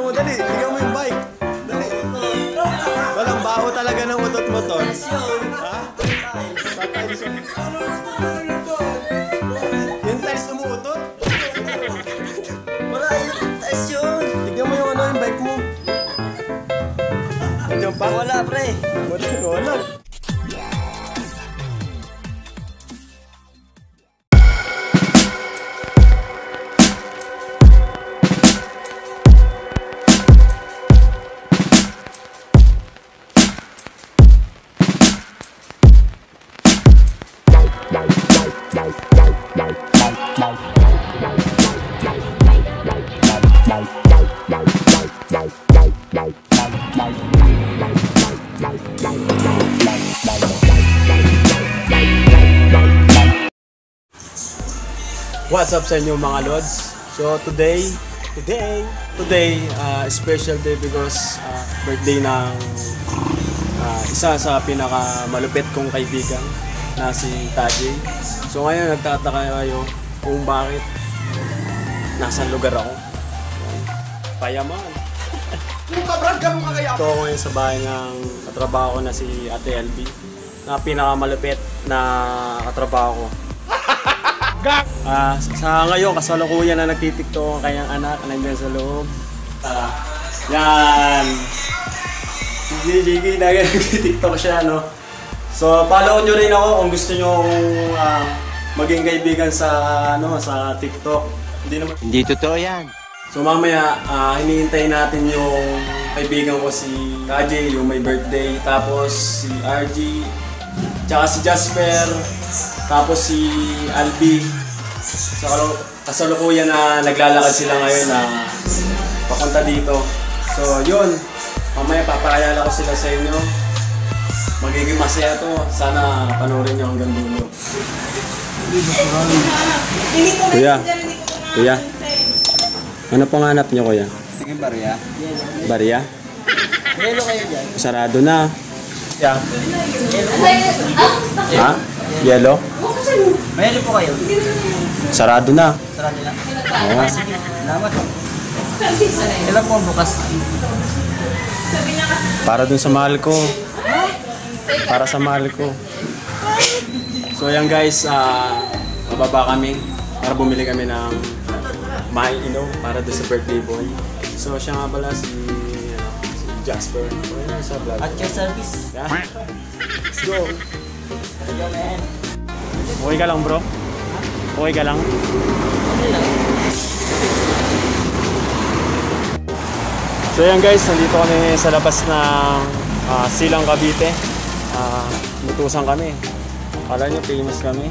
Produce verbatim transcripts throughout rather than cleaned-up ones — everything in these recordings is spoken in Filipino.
mo, dali. Tignan mo yung bike. Dali. Walang baho talaga ng utot mo, Ton. Ha? Sa tiles yung... Yung tiles umuutot? Wala yung tiles yun. Tignan mo yung ano, yung bike mo. Nandiyan pa? Wala, pre. Wala, wala. What's up sa inyo mga Lods? So today, today, today, uh, special day because uh, birthday ng uh, isa sa pinakamalupit kong kaibigan na si Tajay. So ngayon nagtataka kayo kung bakit nasa lugar ako. Payaman. Ito ako ngayon sa bahay ng katrabaho ko na si Ate L B na pinakamalupit na katrabaho ko. Uh, sa ngayon, kasalukuyan na nagtitiktok ang kanyang anak na nandiyan sa loob. Tara. Yan! Sige, sige, nagtitiktok siya, no? So, follow nyo rin ako kung gusto nyo uh, maging kaibigan sa, ano, sa TikTok. Hindi naman. Hindi totoo yan. So, mamaya, uh, hinihintay natin yung kaibigan ko si Tajay, yung may birthday. Tapos, si R G, tsaka si Jasper. Tapos si Albi, sa kasalukuyan na naglalakad sila ngayon na papunta dito. So yun, mamaya papakayala ko sila sa inyo. Magiging masaya to. Sana panoorin nyo hanggang dulo. Kuya, kuya, ano pong hanap nyo, kuya? Sige, barya. Barya? Yelo kayo dyan. Sarado na. Yeah. Ha? Yellow? Mayelo po kayo. Sarado na. Sarado na. Oo. Sige, salamat. Ilan po bukas? Para dun sa mahal ko. Para sa mahal ko. So yan guys, uh, mababa kami para bumili kami ng maiinom para dun sa birthday boy. So siya nga pala si, uh, si Jasper. So, sa vlog. At your service. Yeah. Let's go. Yo, man. Okay ka lang, bro? Okay ka lang? Okay lang. So yan guys, nandito kami sa labas ng uh, Silang Cavite. Uh, Mutusan kami. Akala nyo famous kami.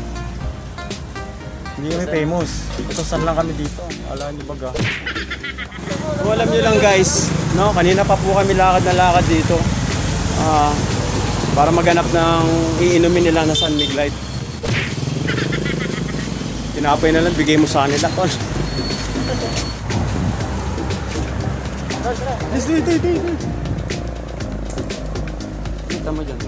Hindi kami famous. Mutusan lang kami dito. Akala nyo baga. So alam nyo lang guys, no? Kanina pa po kami lakad na lakad dito. Uh, para maghanap ng iinumin nila na San Mig Light. Tinapay na lang, bigay mo sa kanila, tol. Yes, ito, ito, ito. Kita mo dyan.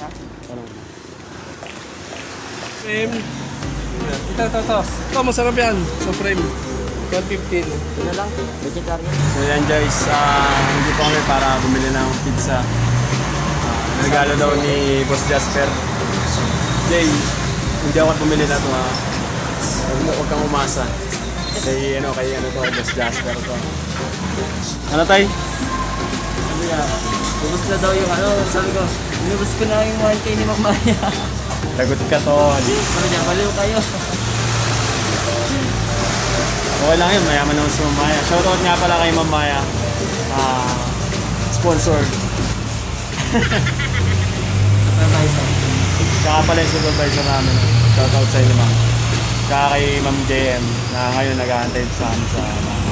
Frame. Ito, ito, ito. Ito, masarap yan. Sa frame. one fifteen. Ito na lang. Vegetarian. So yan guys, uh, hindi po kami para bumili ng pizza. Uh, regalo daw ni Boss Jasper. Jay, hindi ako bumili na ito ha. Huwag mo, huwag kang umasa. Kay ano, kay ano to, Boss Jasper to. Ano tay? Ano yan? Ubus na daw yung ano. Sabi ko, inubos ko na yung one K ni Mamaya. Lagot ka to. Ano dyan, baliw kayo. Okay lang yun, mayaman naman si Mamaya. Shoutout nga pala kay Mamaya. Uh, sponsor. Supervisor. Tsaka pala yung supervisor namin. Shoutout sa inyo, ma'am. Tsaka kay Ma'am J M na ngayon nag-aantay sa amin sa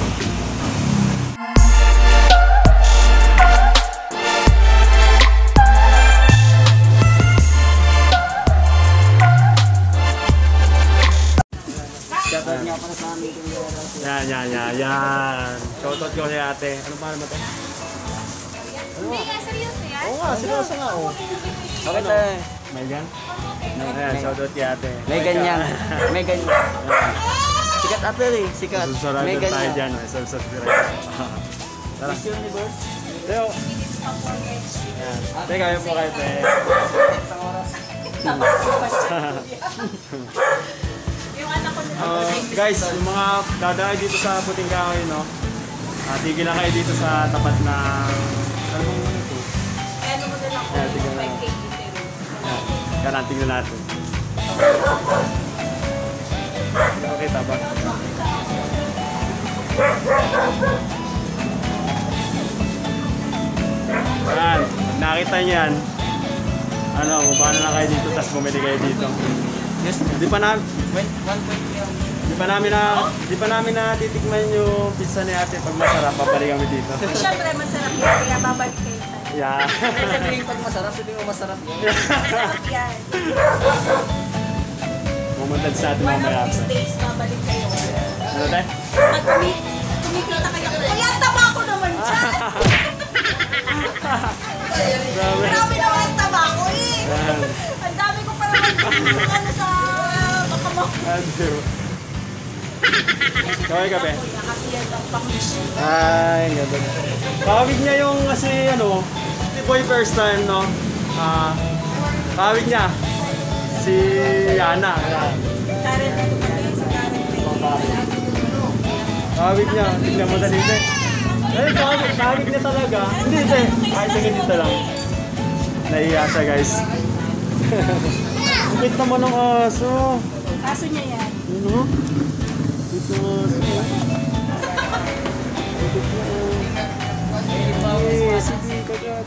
Shoutout nga para sa amin. yan, yan, yan, yan. Shoutout ko kay ate. Ano pa naman ito? Hindi nga, seryoso yan? Oo nga, seryoso nga. Oh. Okay tayo. May gan? Ayan, shoutout kay ate. May ganyan. May ganyan. Sikat ate eh. Sikat. Susurado May tayo ganyan. dyan. Subscribe. Tara. Miss Universe. Teo. Minutes pa po guys. Yan. Teka, kayo po kayo, te. Isang oras. Yung anak ko nila. Uh, guys, yung mga dadaan dito sa Puting Kahoy, no? Uh, tigil lang kayo dito sa tapat ng... Ano bang ano ito? Kaya ano mo din ako Kaya tigil yung na. five K dito. Kaya tingnan natin. Okay, taba. Yan, pag nakita niyo yan, ano, mababa na lang kayo dito, tapos bumili kayo dito. Yes. Di pa namin, one twenty lang. di pa namin na, di pa namin na titikman yung pizza ni ate. Pag masarap, babalik kami dito. Siyempre masarap yan. Kaya babalik kayo tayo. Yeah. Sabihin pag masarap, sabihin mo masarap yan. Masarap yan. Mumundad sa atin One mamaya. of these days, babalik kayo. Ano tayo? Pag kumi- kumikita kayo, kaya taba ko naman dyan. Grabe. Grabe naman ang taba ko eh. Yan. Ang dami ko pa naman ano sa baka mo. Ano? Kaway kape. Kasi yan ang pang-mission. Ay, ganda. Kawig niya yung kasi ano, si boy first time, no? Ah, kawig niya. Si Yana. Yan. Karen na ito pala sa Karen na Kawig niya. Tignan mo dali, te. Ay, kawig, kawig niya talaga. Hindi, te. Ay, tingin dito lang. Nahiya siya, guys. Kupit naman ng aso. Kaso niya yan. Ano? Dito ang aso. Kupit niya. Eh, sige, kagat.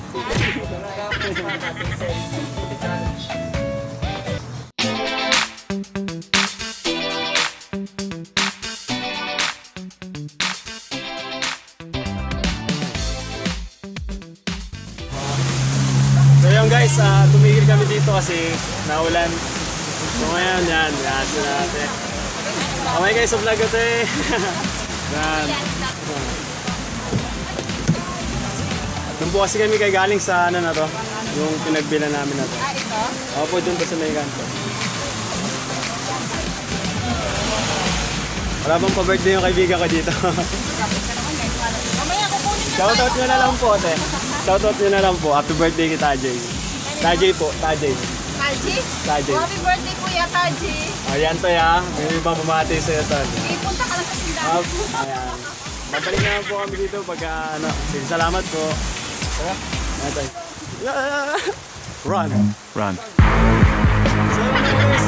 So yun guys, uh, tumigil kami dito kasi naulan. So ngayon, yan, yan sila ate. Kamay guys sa vlog ate. Yan. Doon po kasi kami kay galing sa ano na to, yung pinagbilan namin na to. Ah, ito? Opo, doon po sa may kanto. Wala bang pa-birthday yung kaibigan ko dito? Mamaya kukunin na Shoutout nyo na lang po ate. Shoutout nyo na lang po. Happy birthday kay Tajay. Tajay po, Tajay. Taji? Tajay. Happy birthday Kuya Taji. Ayan to ya, may ibang bumati sa'yo to. Ipunta ka lang sa tindahan. Up. Ayan. Babalik naman po kami dito pag uh, ano. Sige, salamat po. Tara. Ayan tayo. Yeah. Run. Run. So yun na guys.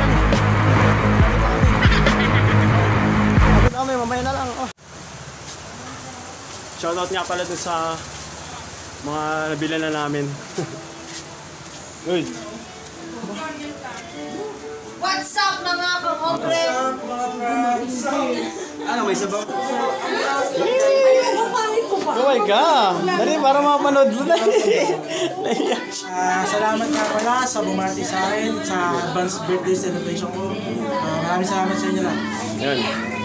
Abot kami, mamaya na lang. Oh. Shoutout nga pala dun sa mga nabila na namin. Uy. What's up mga kakobre? Ano, may sabaw? Kaway ka! Dali, para mapanood mo na. Ah, salamat nga pala sa bumati sa akin sa advance birthday celebration ko. Ah, maraming salamat sa inyo lang. Yan.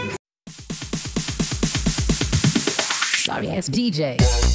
Sorry ass D J.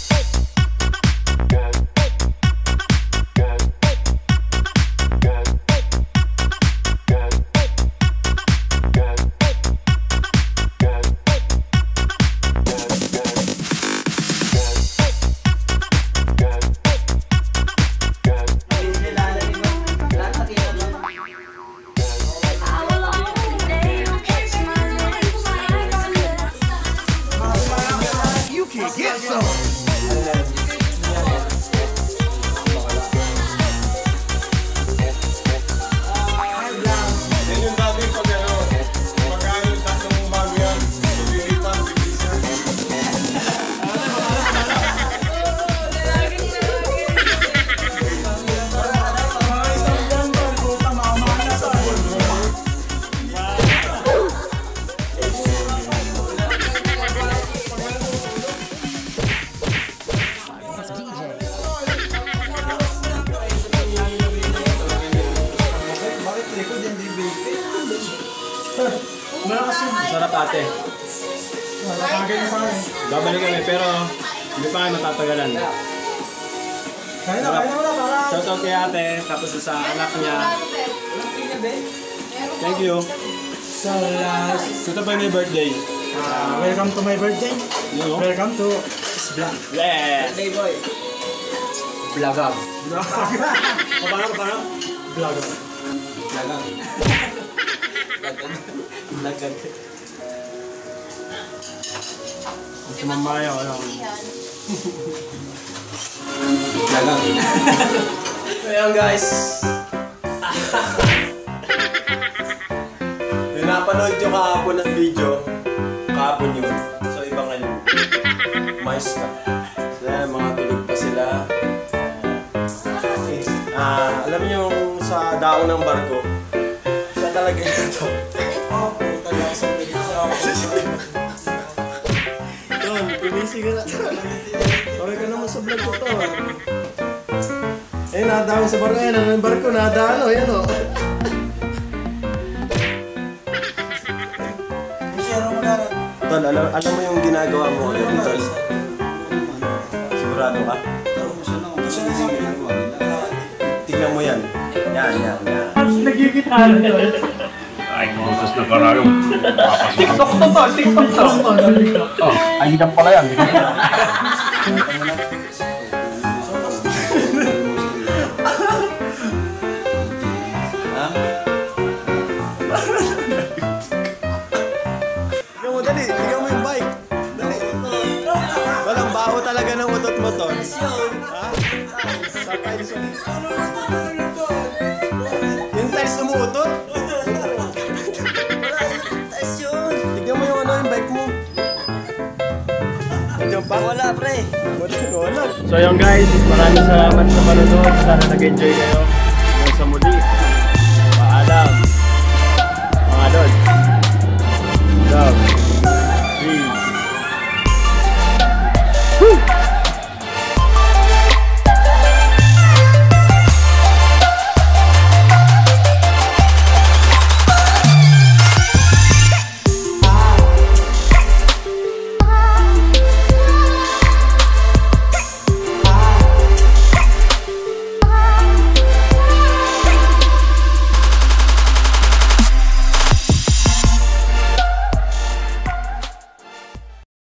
Sarap ate. Babalik kami pero hindi pa kami matatagalan. Kaya na, kaya na wala para. Shoutout kay ate, tapos sa anak niya. Thank you. So last, Ito pa yung birthday. ah, welcome to my birthday. You know? Welcome to Vlog. Yeah! Playboy. Blagag. Paano, paano? Vlog. Blagag. Blagag. Si Mamaya, wala. Blagag. Ayan guys. Yung napanood yung kahapon ng video, kahapon yun. So iba ngayon. Mais ka. So ayan, mga tulog pa sila. Okay. Ah, alam niyo yung sa daong ng barko, siya talaga ito. Oh, puta na sa Don, pinisi ka na. Okay ka naman sa vlog ko to. Eh, nadaan sa barko. Ayan, ano yung barko? Nadaan o, yan o. Share mo na rin. Tol, alam, alam mo yung ginagawa mo ngayon, Tol? Sigurado ka? Tignan mo yan. Yan, yan, yan. Ay, montes na kararo. TikTok to to, TikTok to. Oh, ay, hindi pala yan. Tignan mo, dali. Tignan mo yung bike. Dali. Walang baho talaga ng utot mo, Tol. Ha? Sa tiles yung tiles umuutot? Tignan mo yung ano yung bike mo. Nandiyan pa? Wala, pre. Wala, wala. So yung guys, maraming salamat sa panonood. Sana nag-enjoy kayo. Hanggang sa muli.